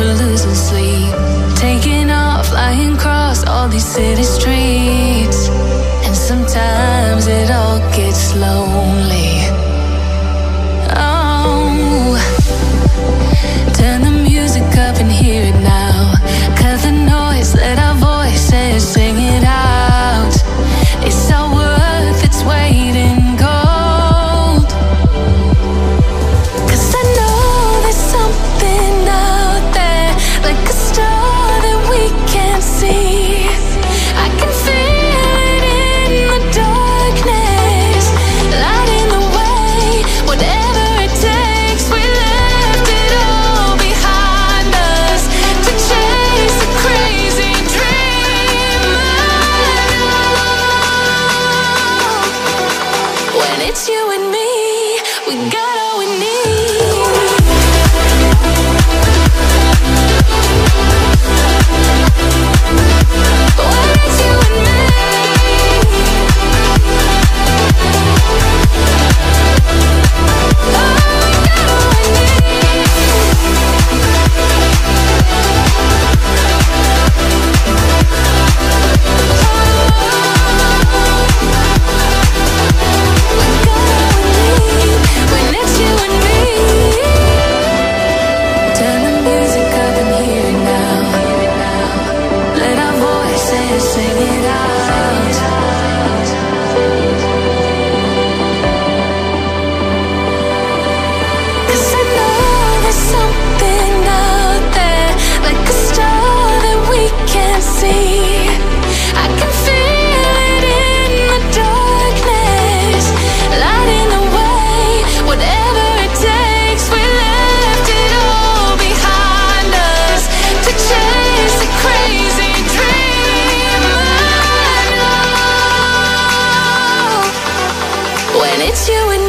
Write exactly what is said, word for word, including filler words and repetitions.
we're losing sleep, taking off, flying across all these city streets. And sometimes it all gets lonely. Oh, turn the music up and hear it now. Cut the noise, let our voices sing it out. It's all worth its weight in gold. 'Cause I know there's something out there, like a star that we can't see. I can feel it in the darkness, lighting the way. Whatever it takes, we left it all behind us to chase a crazy dream. When it's you and me, we got all we need. When it's you and me, oh, we got all we need. When it's you and me, turn the music up and hear it now. Let our voices sing it out. 'Cause I know there's something out there, like a star that we can't see. I can feel it in the darkness, lighting the way. Whatever it takes, we left it all behind us to chase a crazy dream. I know when it's you and